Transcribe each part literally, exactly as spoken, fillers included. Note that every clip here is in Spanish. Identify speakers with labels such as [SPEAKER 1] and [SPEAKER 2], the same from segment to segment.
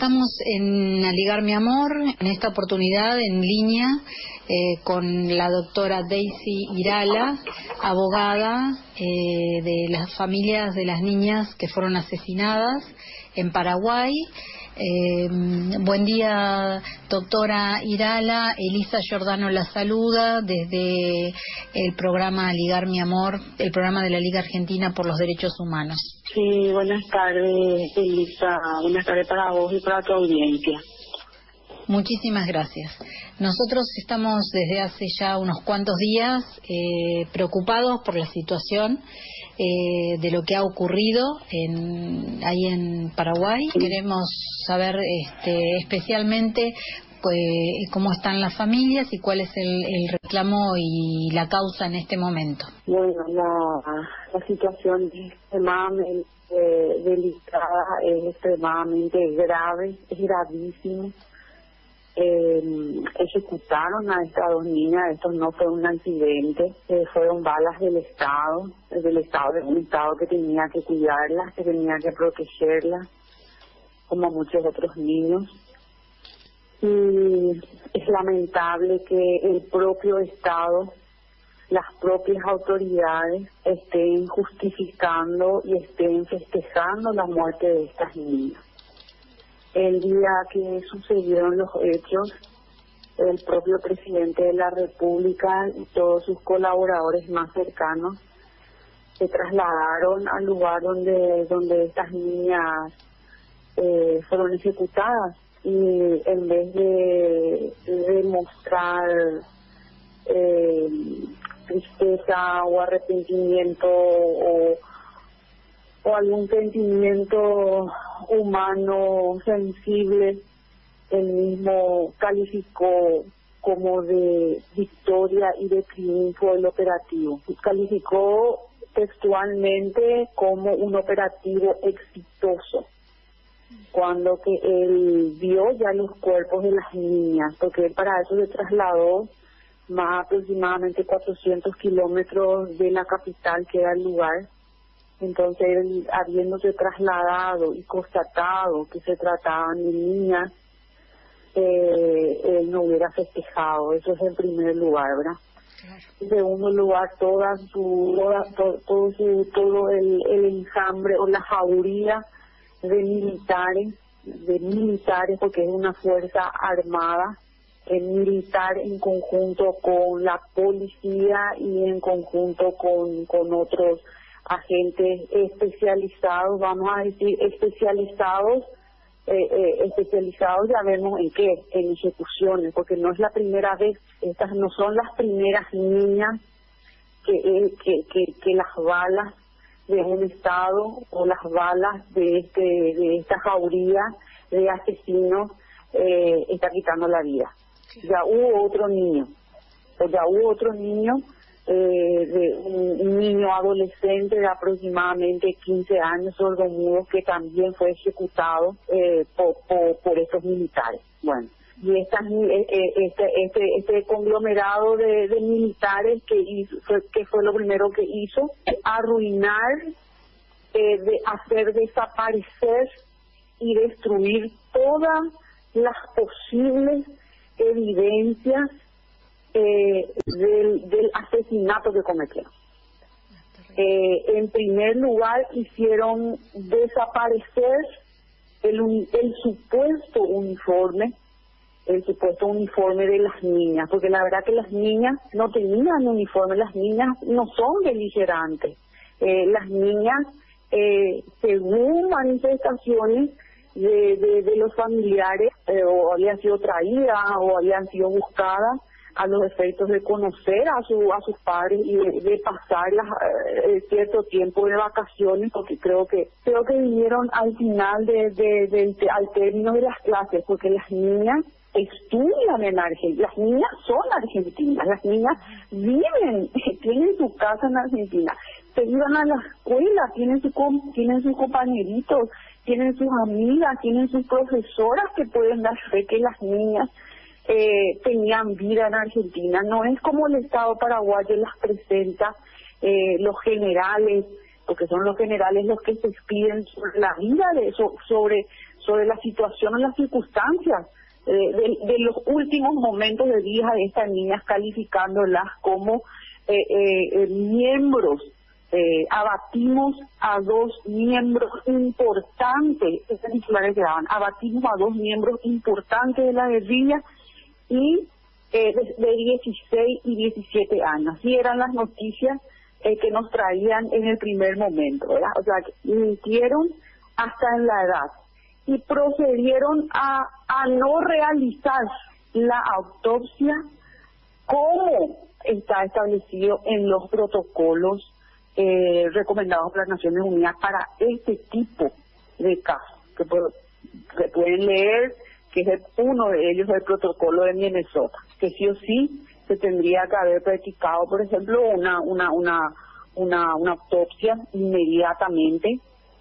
[SPEAKER 1] estamos en Aligar Mi Amor, en esta oportunidad en línea eh, con la doctora Daisy Irala, abogada eh, de las familias de las niñas que fueron asesinadas en Paraguay. Eh, buen día, doctora Irala. Elisa Giordano la saluda desde el programa Aligar Mi Amor, el programa de la Liga Argentina por los Derechos Humanos.
[SPEAKER 2] Sí, buenas tardes, Elisa. Buenas tardes para vos y para tu audiencia.
[SPEAKER 1] Muchísimas gracias. Nosotros estamos desde hace ya unos cuantos días eh, preocupados por la situación eh, de lo que ha ocurrido en, ahí en Paraguay. Sí. Queremos saber este, especialmente pues, cómo están las familias y cuál es el, el reclamo y la causa en este momento.
[SPEAKER 2] Bueno, la, la situación es extremadamente eh, delicada, es extremadamente grave, es gravísimo. Eh, ejecutaron a estas dos niñas. Esto no fue un accidente, eh, fueron balas del Estado, del Estado, de un Estado que tenía que cuidarlas, que tenía que protegerlas, como muchos otros niños. Y es lamentable que el propio Estado, las propias autoridades estén justificando y estén festejando la muerte de estas niñas. El día que sucedieron los hechos, el propio presidente de la República y todos sus colaboradores más cercanos se trasladaron al lugar donde donde estas niñas eh, fueron ejecutadas, y en vez de, de mostrar eh, tristeza o arrepentimiento o o algún sentimiento humano sensible, él mismo calificó como de victoria y de triunfo el operativo. Calificó textualmente como un operativo exitoso, cuando que él vio ya los cuerpos de las niñas, porque él para eso se trasladó más aproximadamente cuatrocientos kilómetros de la capital, que era el lugar. Entonces, él, habiéndose trasladado y constatado que se trataban de niñas, eh, él no hubiera festejado. Eso es en primer lugar, ¿verdad? Claro. En segundo lugar, toda su, toda, to, todo, su, todo el, el enjambre o la jauría de militares, de militares, porque es una fuerza armada, el militar en conjunto con la policía y en conjunto con, con otros agentes especializados, vamos a decir especializados, eh, eh, especializados ya vemos en qué, en ejecuciones, porque no es la primera vez, estas no son las primeras niñas que, eh, que, que, que las balas de un Estado o las balas de este de esta jauría de asesinos eh, está quitando la vida. Ya hubo otro niño, o ya hubo otro niño Eh, de un, un niño adolescente de aproximadamente quince años, sordomudo, que también fue ejecutado eh, por, por, por estos militares. Bueno, y esta, este, este, este conglomerado de, de militares que hizo, fue, que fue lo primero que hizo, arruinar, eh, de hacer desaparecer y destruir todas las posibles evidencias Eh, del, del asesinato que cometieron. Eh, en primer lugar, hicieron desaparecer el, el supuesto uniforme, el supuesto uniforme de las niñas, porque la verdad que las niñas no tenían uniforme, las niñas no son beligerantes. Eh, las niñas, eh, según manifestaciones de, de, de los familiares, eh, o habían sido traídas o habían sido buscadas a los efectos de conocer a su a sus padres y de, de pasar las, eh, cierto tiempo de vacaciones, porque creo que creo que vinieron al final de, de, de, de al término de las clases, porque las niñas estudian en Argentina, las niñas son argentinas, las niñas viven, tienen su casa en Argentina, se iban a la escuela, tienen su tienen sus compañeritos, tienen sus amigas, tienen sus profesoras que pueden dar fe que las niñas Eh, tenían vida en Argentina. No es como el Estado paraguayo las presenta, eh, los generales, porque son los generales los que se piden sobre la vida de so, sobre sobre la situación o las circunstancias eh, de, de los últimos momentos de vida de estas niñas, calificándolas como eh, eh, eh, miembros. Eh, abatimos a dos miembros importantes, estos titulares que daban, abatimos a dos miembros importantes de la guerrilla y eh, de, de dieciséis y diecisiete años. Así eran las noticias eh, que nos traían en el primer momento, ¿verdad? O sea, que mintieron hasta en la edad y procedieron a, a no realizar la autopsia como está establecido en los protocolos Eh, recomendados por las Naciones Unidas para este tipo de casos, que, por, que pueden leer, que es el, uno de ellos el protocolo de Minnesota, que sí o sí se tendría que haber practicado, por ejemplo, una una una una, una autopsia inmediatamente,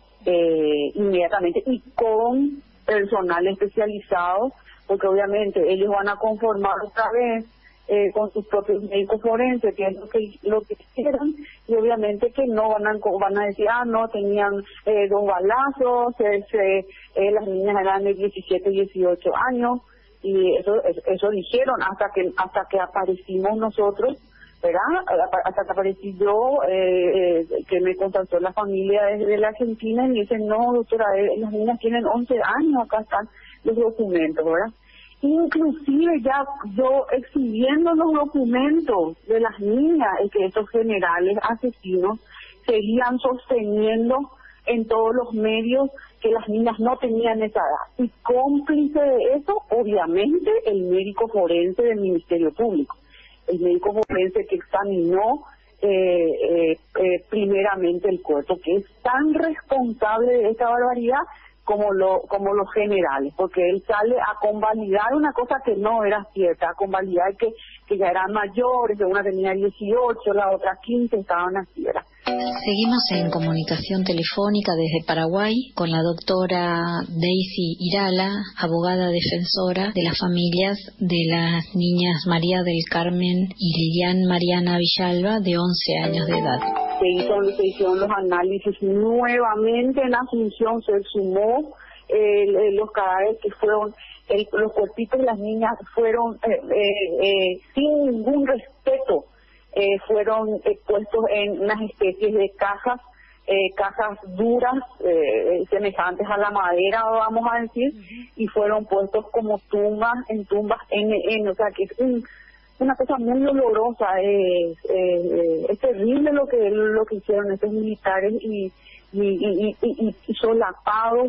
[SPEAKER 2] eh, inmediatamente y con personal especializado, porque obviamente ellos van a conformar otra vez Eh, con sus propios médicos forenses, que es lo que lo que quieran, y obviamente que no van a van a decir, ah, no, tenían eh, dos balazos, ese, eh, las niñas eran de diecisiete, dieciocho años, y eso eso, eso dijeron hasta que hasta que aparecimos nosotros, ¿verdad? Hasta que aparecí yo, eh, eh, que me contactó la familia de, de la Argentina, y me dicen, no, doctora, eh, las niñas tienen once años, acá están los documentos, ¿verdad? Inclusive ya yo exhibiendo los documentos de las niñas, y que estos generales asesinos seguían sosteniendo en todos los medios que las niñas no tenían esa edad. Y cómplice de eso, obviamente, el médico forense del Ministerio Público. El médico forense que examinó eh, eh, eh, primeramente el cuerpo, que es tan responsable de esta barbaridad como lo como los generales, porque él sale a convalidar una cosa que no era cierta, a convalidar que, que ya eran mayores, que una tenía dieciocho, la otra quince, estaban así, ¿verdad?
[SPEAKER 1] Seguimos en comunicación telefónica desde Paraguay con la doctora Daisy Irala, abogada defensora de las familias de las niñas María del Carmen y Lilian Mariana Villalba, de once años de edad.
[SPEAKER 2] Se, hizo, se hicieron los análisis nuevamente en Asunción, se sumó eh, los cadáveres que fueron, el, los cuerpitos de las niñas fueron eh, eh, eh, sin ningún respeto, eh, fueron eh, puestos en unas especies de cajas, eh, cajas duras, eh, semejantes a la madera, vamos a decir, uh-huh. Y fueron puestos como tumbas, en tumbas, en, en, o sea que es un una cosa muy dolorosa, es, eh, es terrible lo que lo que hicieron estos militares y y, y, y, y, y solapados,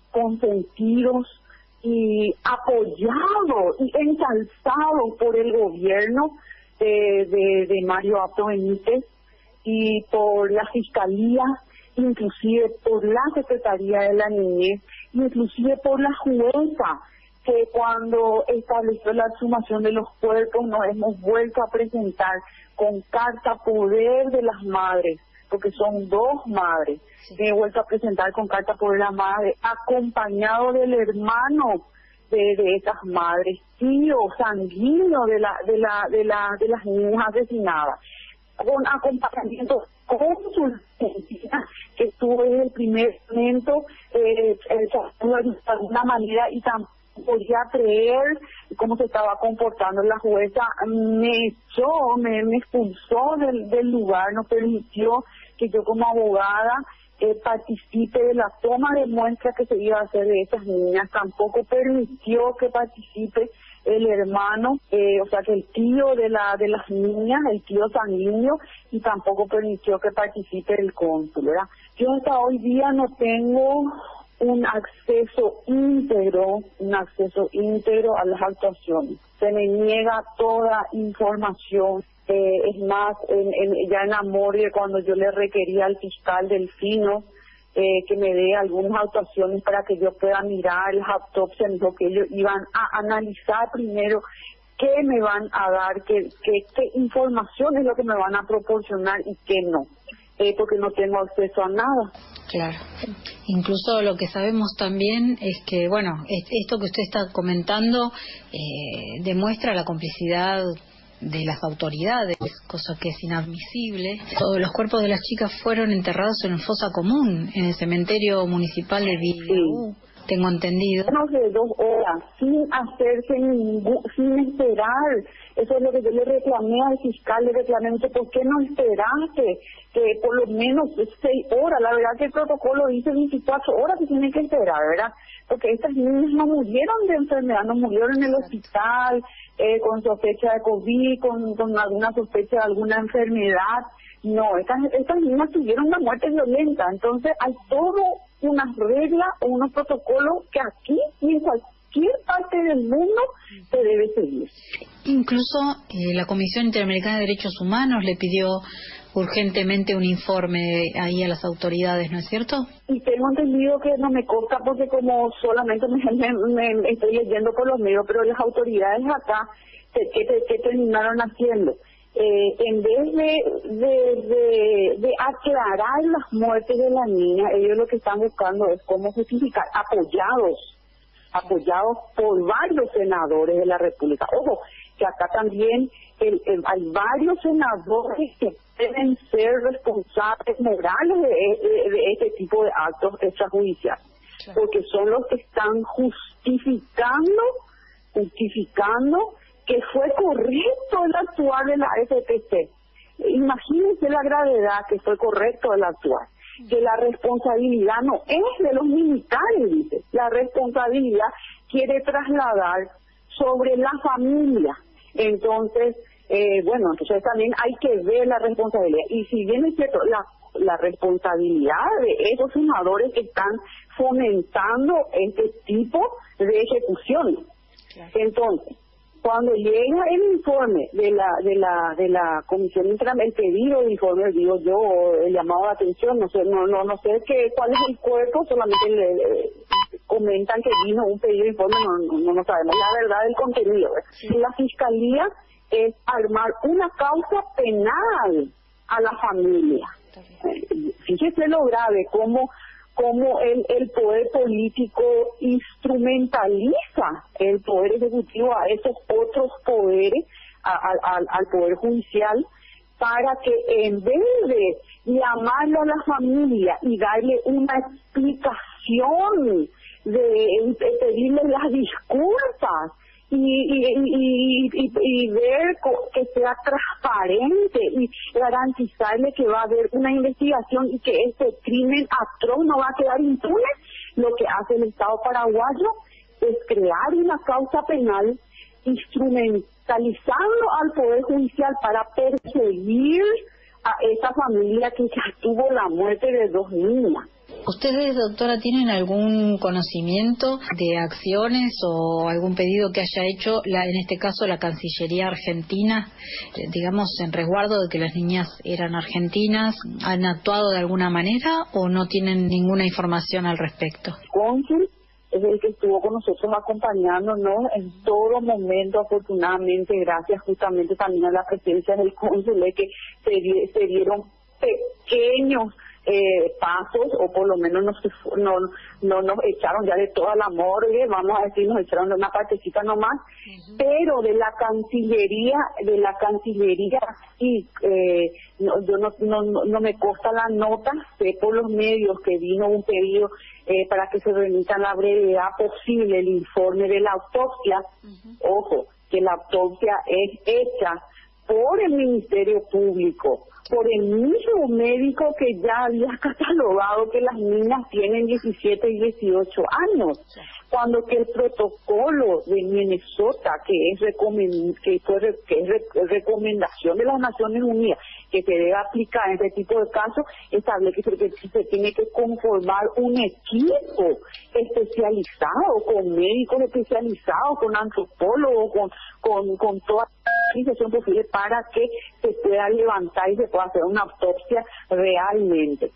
[SPEAKER 2] consentidos y apoyados y ensalzados por el gobierno de, de, de Mario Abdo Benítez y por la Fiscalía, inclusive por la Secretaría de la Niñez, inclusive por la jueza, que cuando estableció la exhumación de los cuerpos nos hemos vuelto a presentar con carta poder de las madres, porque son dos madres, sí. Me he vuelto a presentar con carta poder de las madres, acompañado del hermano de, de esas madres, tío sanguíneo de la de la de la de las niñas asesinadas, con acompañamiento cónsul que estuvo en el primer momento eh, eh, de alguna manera y tampoco podía creer cómo se estaba comportando la jueza, me echó, me, me expulsó del, del lugar, no permitió que yo como abogada eh, participe de la toma de muestras que se iba a hacer de esas niñas, tampoco permitió que participe el hermano, eh, o sea que el tío de la de las niñas, el tío sanguíneo, y tampoco permitió que participe el cónsul, ¿verdad? Yo hasta hoy día no tengo un acceso íntegro, un acceso íntegro a las actuaciones. Se me niega toda información. Eh, es más, en, en, ya en Amore, cuando yo le requería al fiscal Delfino eh, que me dé algunas actuaciones para que yo pueda mirar las autopsias, me dijo que ellos iban a analizar primero qué me van a dar, qué, qué, qué información es lo que me van a proporcionar y qué no. Eh, porque no tengo acceso a nada.
[SPEAKER 1] Claro. Incluso lo que sabemos también es que, bueno, esto que usted está comentando eh, demuestra la complicidad de las autoridades, cosa que es inadmisible. Todos los cuerpos de las chicas fueron enterrados en fosa común, en el cementerio municipal de Villaú.
[SPEAKER 2] Sí.
[SPEAKER 1] tengo entendido.
[SPEAKER 2] Menos de dos horas, sin hacerse ningún, sin esperar. Eso es lo que yo le reclamé al fiscal, le reclamé mucho, ¿por qué no esperaste? Que por lo menos seis horas, la verdad que el protocolo dice veinticuatro horas que tienen que esperar, ¿verdad? Porque estas niñas no murieron de enfermedad, no murieron en el hospital, eh, con sospecha de COVID, con, con alguna sospecha de alguna enfermedad. No, estas, estas niñas tuvieron una muerte violenta. Entonces hay todo unas reglas o unos protocolos que aquí y en cualquier parte del mundo se debe seguir.
[SPEAKER 1] Incluso eh, la Comisión Interamericana de Derechos Humanos le pidió urgentemente un informe ahí a las autoridades, ¿no es cierto?
[SPEAKER 2] Y tengo entendido que no me consta porque como solamente me, me, me estoy leyendo por los medios, pero las autoridades acá, ¿qué, qué, qué terminaron haciendo? Eh, en vez de, de, de, de aclarar las muertes de la niña, ellos lo que están buscando es cómo justificar, apoyados, apoyados por varios senadores de la República. Ojo, que acá también el, el, hay varios senadores que deben ser responsables morales de, de, de este tipo de actos extrajudiciales, claro, porque son los que están justificando, justificando que fue correcto el actuar de la F P C. Imagínense la gravedad que fue correcto el actuar, que la responsabilidad no es de los militares, dice, la responsabilidad quiere trasladar sobre la familia. Entonces, eh, bueno, entonces también hay que ver la responsabilidad. Y si bien es cierto, la, la responsabilidad de esos senadores que están fomentando este tipo de ejecuciones. Claro. Entonces, cuando llega el informe de la de la de la comisión interamericana, el pedido de informe, digo yo, el llamado de atención, no sé, no no no sé qué cuál es el cuerpo, solamente le, le comentan que vino un pedido de informe, no no, no sabemos la verdad del contenido. Sí. La fiscalía es armar una causa penal a la familia. Eh, fíjese lo grave, cómo cómo el, el poder político instrumentaliza el poder ejecutivo a esos otros poderes, a, a, a, al poder judicial, para que en vez de llamarlo a la familia y darle una explicación, de, de pedirle las disculpas, Y, y, y, y, y ver que sea transparente y garantizarle que va a haber una investigación y que este crimen atroz no va a quedar impune, lo que hace el Estado paraguayo es crear una causa penal instrumentalizando al Poder Judicial para perseguir a esa familia que ya tuvo la muerte de dos niñas.
[SPEAKER 1] ¿Ustedes, doctora, tienen algún conocimiento de acciones o algún pedido que haya hecho, la, en este caso, la Cancillería Argentina, eh, digamos, en resguardo de que las niñas eran argentinas? ¿Han actuado de alguna manera o no tienen ninguna información al respecto?
[SPEAKER 2] Cónsul es el que estuvo con nosotros acompañándonos en todo momento, afortunadamente, gracias justamente también a la presencia del cónsul, de que se, di- se dieron pequeños Eh, pasos, o por lo menos nos, no, no nos echaron ya de toda la morgue, vamos a decir, nos echaron de una partecita nomás, uh-huh. Pero de la Cancillería, de la Cancillería, sí, eh, no, yo no, no, no me consta la nota, sé por los medios que vino un pedido eh, para que se remita a la brevedad posible el informe de la autopsia, uh-huh. Ojo, que la autopsia es hecha por el Ministerio Público, por el mismo médico que ya había catalogado que las niñas tienen diecisiete y dieciocho años, cuando que el protocolo de Minnesota, que es, recomend- que fue re- que es re- recomendación de las Naciones Unidas, que se debe aplicar en este tipo de casos, establece que se, se tiene que conformar un equipo especializado, con médicos especializados, con antropólogos, con, con, con toda la organización posible para que se pueda levantar y se pueda hacer una autopsia realmente.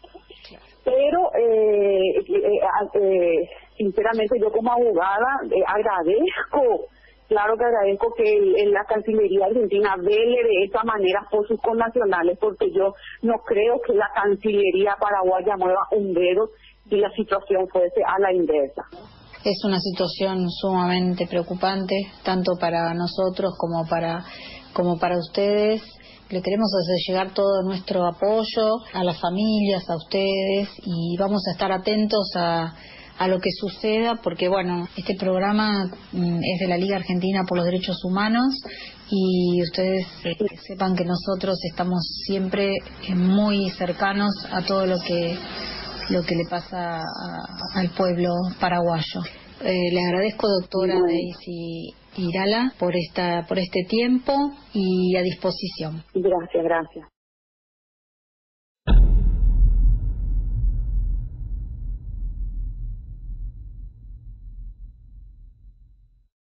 [SPEAKER 2] Pero eh, eh, eh, sinceramente yo como abogada eh, agradezco, claro que agradezco que el, el, la Cancillería Argentina vele de esa manera por sus connacionales, porque yo no creo que la Cancillería paraguaya mueva un dedo si la situación fuese a la inversa.
[SPEAKER 1] Es una situación sumamente preocupante, tanto para nosotros como para, como para ustedes. Le queremos hacer llegar todo nuestro apoyo a las familias, a ustedes, y vamos a estar atentos a, a lo que suceda, porque bueno, este programa mm, es de la Liga Argentina por los Derechos Humanos y ustedes eh, sepan que nosotros estamos siempre eh, muy cercanos a todo lo que lo que le pasa a, al pueblo paraguayo. Eh, le agradezco, doctora Daisy Irala, por esta por este tiempo y a disposición.
[SPEAKER 2] Gracias, gracias.